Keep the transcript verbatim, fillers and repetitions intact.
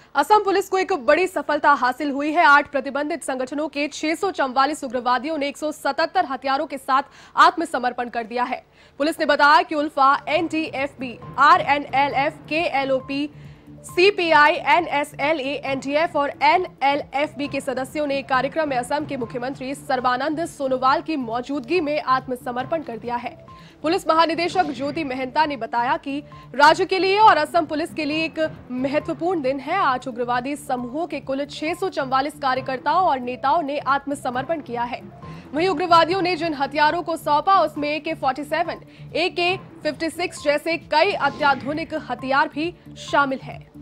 Assam police को एक बड़ी सफलता हासिल हुई है। आठ प्रतिबंधित संगठनों के छह सौ चौवालीस उग्रवादियों ने एक सौ सतहत्तर हथियारों के साथ आत्मसमर्पण कर दिया है। पुलिस ने बताया कि ULFA, N D F B, R N L F, K L O P, C P I, N S L A, N D F और एन एल एफ बी के सदस्यों ने एक कार्यक्रम में असम के मुख्यमंत्री सर्बानंद सोनोवाल की मौजूदगी में आत्मसमर्पण कर दिया है। पुलिस महानिदेशक ज्योति महंता ने बताया कि राज्य के लिए और असम पुलिस के लिए एक महत्वपूर्ण दिन है। आज उग्रवादी समूहों के कुल छह सौ चौवालीस कार्यकर्ताओं और नेताओं ने आत्मसमर्पण किया है। वहीं उग्रवादियों ने जिन हथियारों को सौंपा उसमें ए के सैंतालीस, ए के छप्पन जैसे कई अत्याधुनिक हथियार भी शामिल हैं।